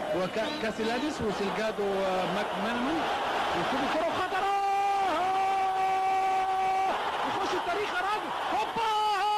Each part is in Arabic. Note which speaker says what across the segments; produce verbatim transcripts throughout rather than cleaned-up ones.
Speaker 1: وكاسيلاديس وسيلجادو ماكمانمان ويكون كرة خطرة يخش التاريخ يا راجل. هوبا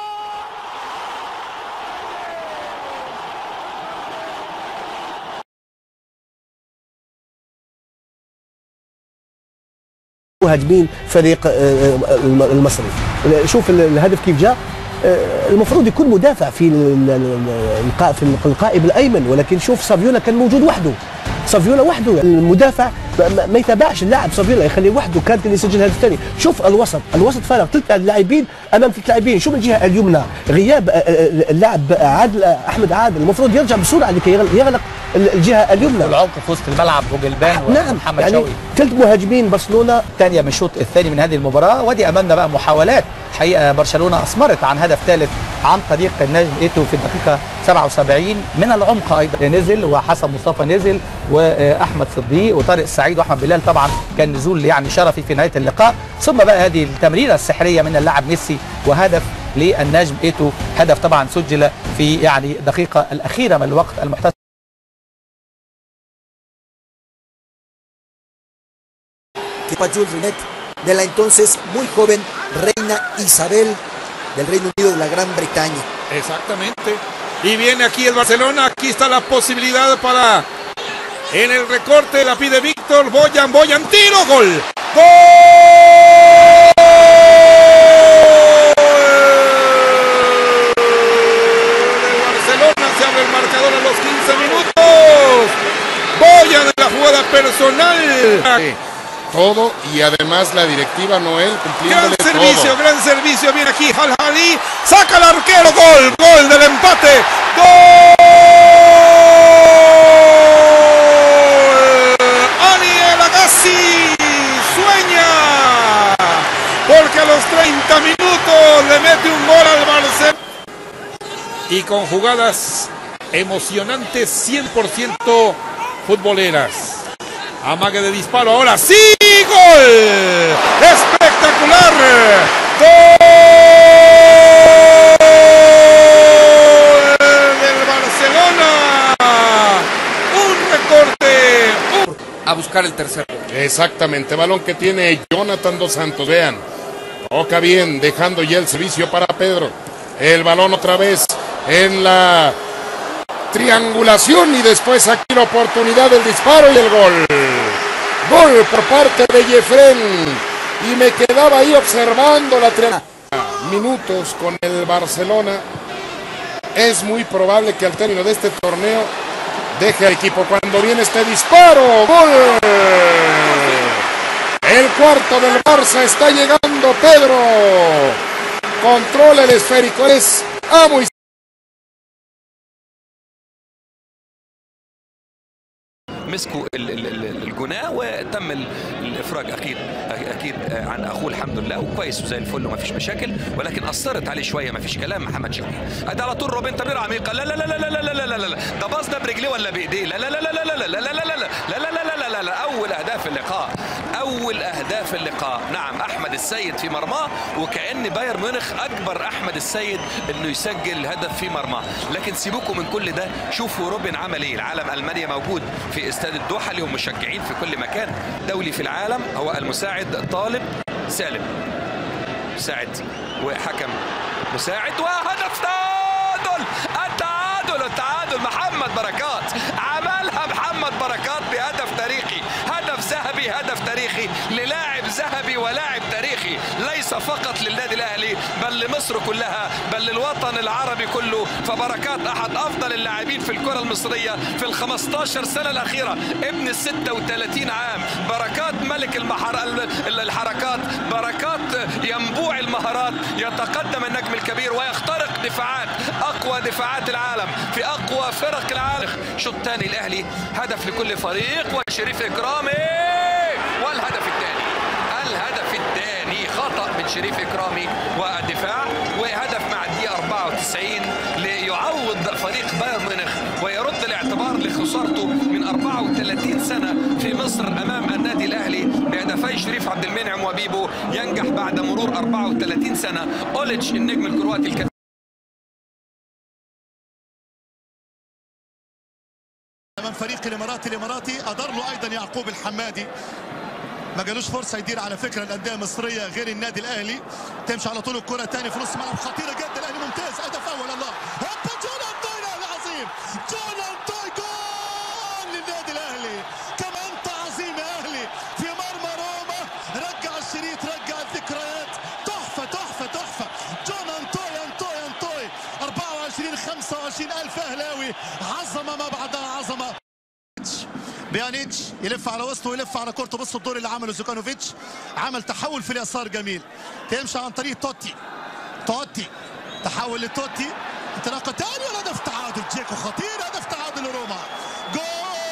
Speaker 2: مهاجمين فريق المصري. شوف الهدف كيف جاء، المفروض يكون مدافع في في القائم الايمن، ولكن شوف سافيولا كان موجود وحده، سافيولا وحده، المدافع ما يتابعش اللاعب، سافيولا يخليه وحده، كان كان يسجل الهدف الثاني. شوف الوسط، الوسط فارغ، ثلاث لاعبين امام ثلاث لاعبين. شوف الجهه اليمنى غياب اللاعب عادل احمد عادل، المفروض يرجع بسرعه لكي يغلق الجهه اليمنى.
Speaker 3: والعمق في وسط الملعب وجلبان
Speaker 2: نعم
Speaker 3: ومحمد
Speaker 2: يعني
Speaker 3: شوقي،
Speaker 2: ثلاث مهاجمين برشلونه.
Speaker 3: ثانيه من الشوط الثاني من هذه المباراه، ودي امامنا بقى محاولات حقيقه برشلونه اثمرت عن هدف ثالث عن طريق النجم ايتو في الدقيقه سبعة وسبعين من العمق، ايضا نزل وحسن مصطفى نزل واحمد صديق وطارق السعيد واحمد بلال، طبعا كان نزول يعني شرفي في نهايه اللقاء. ثم بقى هذه التمريره السحريه من اللاعب ميسي وهدف للنجم ايتو، هدف طبعا سجل في يعني الدقيقه الاخيره من الوقت المحتسب.
Speaker 4: Jules Rimet, de la entonces muy joven reina Isabel del Reino Unido de la Gran Bretaña.
Speaker 5: Exactamente. Y viene aquí el Barcelona, aquí está la posibilidad para en el recorte, la pide Víctor, Boyan, Boyan, tiro, gol. ¡Gol! El Barcelona se abre el marcador a los quince minutos. Boyan en la jugada personal.
Speaker 6: Todo y además la directiva Noel cumpliéndole
Speaker 5: gran servicio,
Speaker 6: todo.
Speaker 5: gran servicio, viene aquí Al-Hali, saca el arquero, gol, gol del empate, gol, Aniel Agassi sueña, porque a los treinta minutos le mete un gol al Barcelona, y con jugadas emocionantes cien por ciento futboleras. Amague de disparo, ahora sí, gol, espectacular, gol del Barcelona, un recorte, un...
Speaker 7: a buscar el tercero.
Speaker 6: Exactamente, balón que tiene Jonathan dos Santos, vean, toca bien, dejando ya el servicio para Pedro, el balón otra vez en la triangulación y después aquí la oportunidad del disparo y el gol. Gol por parte de Jeffren. Y me quedaba ahí observando la triangulación. Minutos con el Barcelona. Es muy probable que al término de este torneo deje al equipo. Cuando viene este disparo, gol. El cuarto del Barça está llegando Pedro. Controla el esférico. Es amo y
Speaker 7: مسكوا الجناه وتم الافراج اكيد اكيد عن اخوه الحمد لله، وكويس وزي الفل وما فيش مشاكل، ولكن اثرت عليه شويه ما فيش كلام. محمد شوقي ادي على طول روبن تمريره عميقه، لا لا لا لا لا لا لا لا لا ده باص ده برجليه ولا بايديه، لا لا لا لا لا لا لا لا لا لا لا لا لا لا اول اهداف اللقاء، اول اهداف اللقاء. نعم احمد السيد في مرماه، وكأن بايرن ميونخ اجبر احمد السيد انه يسجل هدف في مرماه. لكن سيبوكم من كل ده، شوفوا روبن عمل ايه. العالم المانيا موجود في استاد الدوحه، لهم مشجعين في كل مكان دولي في العالم. هو المساعد طالب سالم مساعد وحكم مساعد، وهدف تعادل، التعادل التعادل محمد بركات عملها، محمد بركات بهدف تاريخي، هدف ذهبي، هدف تاريخي للاعب ذهبي ولاعب تاريخي، ليس فقط للنادي الاهلي بل لمصر كلها بل للوطن العربي كله. فبركات احد افضل اللاعبين في الكره المصريه في ال خمستاشر سنه الاخيره، ابن ال ستة وثلاثين عام، بركات ملك المحر... الحركات، بركات ينبوع المهارات، يتقدم النجم الكبير ويخترق دفاعات اقوى دفاعات العالم في اقوى فرق العالم. شوط ثاني الاهلي، هدف لكل فريق، وشريف اكرامي والهدف الثاني، الهدف الثاني خطأ من شريف اكرامي والدفاع، وهدف مع الدقيقه أربعة وتسعين ليعوض فريق بايرن ميونخ ويرد الاعتبار لخسارته من أربعة وثلاثين سنه في مصر امام النادي الاهلي بهدفي شريف عبد المنعم وبيبو. ينجح بعد مرور أربعة وثلاثين سنه أوليتش النجم الكرواتي الكبير
Speaker 8: امام فريق الاماراتي الاماراتي ادار له ايضا يعقوب الحمادي، ما جالوش فرصه يدير على فكره الانديه المصريه غير النادي الاهلي. تمشي على طول الكره ثاني في نص ملعب خطيره جدا، الاهلي ممتاز، هدف اول. الله هوبا جون انطوي الاهلي عظيم، جون انطوي جول للنادي الاهلي. كم انت عظيم يا اهلي في مرمى روما، رجع الشريط رجع الذكريات، تحفه تحفه تحفه. جون انطوي انطوي انطوي أربعة وعشرين خمسة وعشرين ألف اهلاوي، عظمه ما بعدها عظمه. بيانيتش يلف على وسطه ويلف على كورته. بصوا الدور اللي عمله زوكانوفيتش، عمل تحول في اليسار جميل، تمشي عن طريق توتي. توتي تحول لتوتي، انطلاقه ثانيه وهدف تعادل. جيكو خطير، هدف تعادل لروما، جول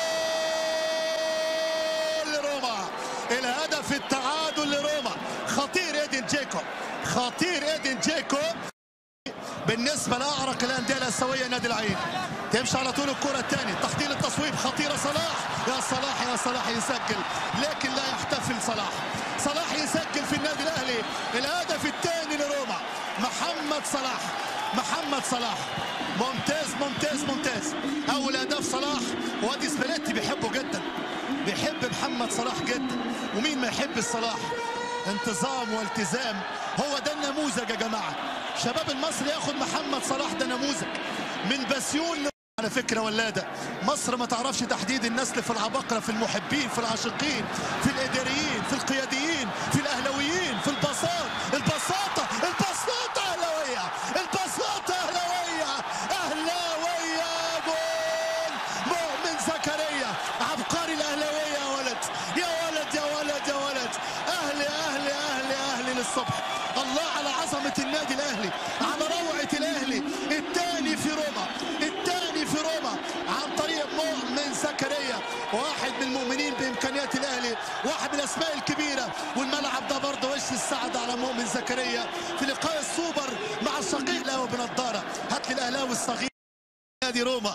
Speaker 8: لروما، الهدف التعادل لروما. خطير ايدين جيكو، خطير ايدين جيكو بالنسبه لاعرق الانديه الاسيويه نادي العين. تمشي على طول الكره الثانيه، تحضير التصويب خطيره. صلاح يا صلاح يا صلاح يسجل، لكن لا يحتفل صلاح. صلاح يسجل في النادي الاهلي الهدف الثاني لروما. محمد صلاح، محمد صلاح ممتاز ممتاز ممتاز. اول هدف صلاح، وادي سباليتي بيحبه جدا، بيحب محمد صلاح جدا، ومين ما يحب الصلاح؟ انتظام والتزام، هو ده النموذج يا جماعه. شباب المصري ياخد محمد صلاح، ده نموذج من بسيون على فكره ولاده. مصر ما تعرفش تحديد النسل في العباقره، في المحبين، في العاشقين، في الاداريين، في القياديين، في الاهلاويين، في البساط البساطه البساطه اهلاويه، البساطه اهلاويه اهلاويه. جول مؤمن زكريا، عبقري الاهلاويه يا ولد يا ولد يا ولد يا ولد. اهلي اهلي اهلي اهلي للصبح. الله على عظمه النادي الاهلي، على روعه الاهلي. الثاني في روما، الثاني في روما عن طريق مؤمن زكريا، واحد من المؤمنين بامكانيات الاهلي، واحد من الاسماء الكبيره. والملعب ده برضه وش السعد على مؤمن زكريا في لقاء السوبر مع الشقيق له بنضاره. هات لي الاهلاوي الصغير نادي روما.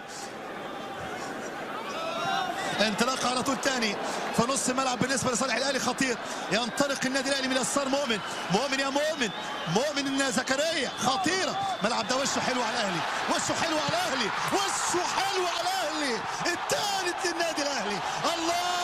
Speaker 8: انطلاق على طول ثاني في نص الملعب بالنسبه لصالح الاهلي، خطير. ينطلق النادي الاهلي من يسار مؤمن، مؤمن يا مؤمن، مؤمن زكريا خطيره. الملعب ده وشه حلو على الاهلي، وشه حلو على الاهلي، وشه حلو على الاهلي. الثالث للنادي الاهلي. الله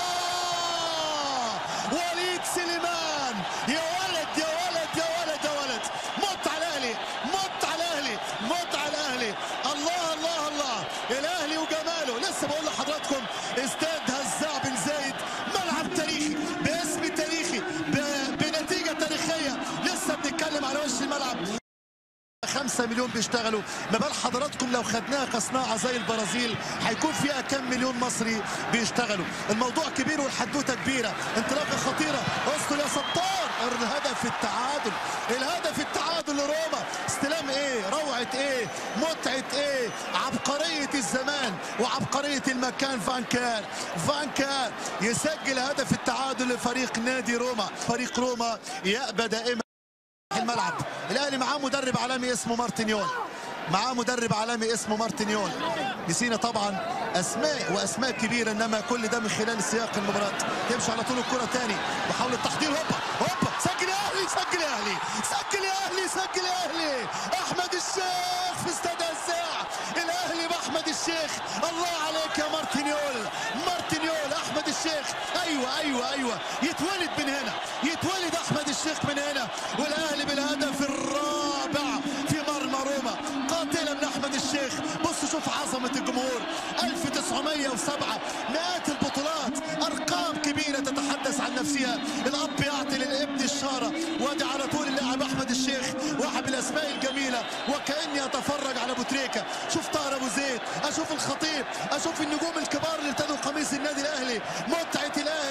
Speaker 8: وليد سليمان، يا ولد يا ولد يا ولد يا ولد. مت على الاهلي، مت على الاهلي، مت على الاهلي. الله الله الله، الاهلي وجماله. لسه بقول لحضراتكم استاد هزاع بن زايد، ملعب تاريخي باسم تاريخي بنتيجه تاريخيه. لسه بنتكلم على وش الملعب. خمسة مليون بيشتغلوا، ما بال حضراتكم لو خدناها كصناعه زي البرازيل هيكون فيها كم مليون مصري بيشتغلوا. الموضوع كبير والحدوته كبيره. انطلاقه خطيره، اسطول يا ستار. الهدف التعادل، الهدف التعادل لروما. استلام ايه، روعه ايه، متعه ايه، عبقريه الزمان وعبقريه المكان. فان كان فان كان يسجل هدف التعادل لفريق نادي روما. فريق روما يأبى دائما الملعب. الاهلي معاه مدرب عالمي اسمه مارتينيول، معاه مدرب عالمي اسمه مارتينيول. نسينا طبعا اسماء واسماء كبيره، انما كل ده من خلال سياق المباراه. تمشي على طول الكره ثاني، محاوله تحضير. هوبا هوبا، سجل يا اهلي، سجل يا اهلي، سجل يا اهلي، سجل يا اهلي. احمد الشيخ في استاد الزاع، الاهلي باحمد الشيخ. الله عليك يا مارتينيول، مارتينيول احمد الشيخ. ايوه ايوه ايوه، يتولد من هنا، يتولد احمد الشيخ من هنا. والاهلي بالهدف الرابع في مرمى روما، قاتله من احمد الشيخ. بص شوف عظمه الجمهور، ألف وتسعمائة وسبعة، مئات البطولات، ارقام كبيره تتحدث عن نفسها. الاب يعطي للابن الشاره، وادي على طول اللاعب احمد الشيخ، واحد من الاسماء الجميله. وكاني اتفرج على ابو تريكه، شوف طاهر ابو زيد، اشوف الخطيب، اشوف النجوم الكبار اللي ارتدوا قميص النادي الاهلي. متعه الاهلي